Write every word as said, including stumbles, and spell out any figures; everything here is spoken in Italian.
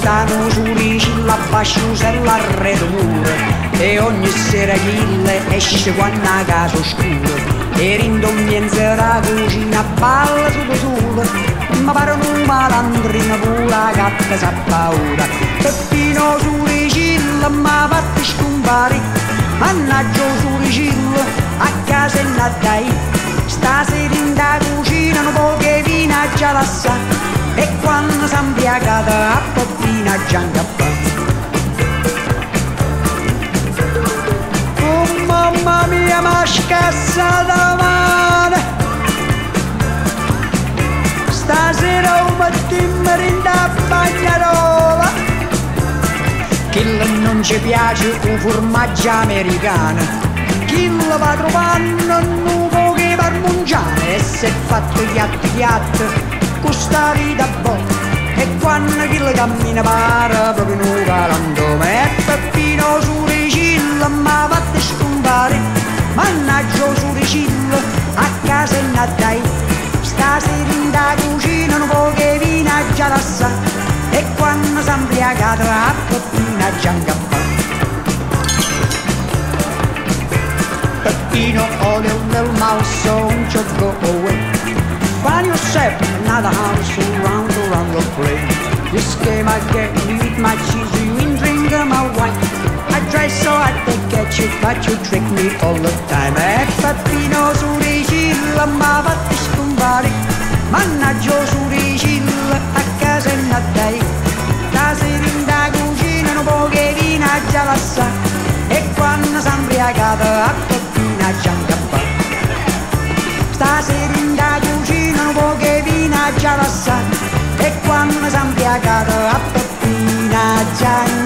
stanno suricillo a basciusella arredo muro e ogni sera chille esce quando a casa oscuro e rindommienza la cucina balla solo solo ma pare un malandrino pure la gatta sa paura Peppino suricillo ma fatti scompari mannaggia suricillo a casa e dai stasera in da cucina un po' che vino già la sa e quando s'è imbriagata a Peppino già incappa. Oh mamma mia ma scassa la mano stasera un mattino in da bagnarola chi non ci piace un formaggio americano chi lo va trovando un po' che per mangiare e si è fatto chiatto chiatto questa vita buona e quando chi le cammina pare proprio un galantuomo e Peppino suricillo ma fatti scompare mannaggia suricillo a casa e dai stasera in da cucina un po' che vino già la sa e quando s'è imbriagata a Peppino già incappa. Peppino olio nel mouse so just go away find yourself another house around around the place this game I get you eat my cheese you in drink my wine I try so I take get you but you trick me all the time e Peppino suricillo ma fatti scompare mannaggia suricillo a casa e dai stasera in da cucina un po' che vino già la sa e quando s'è imbriagata a Peppino già incappa stasera in da cucina un po' che vino già la sa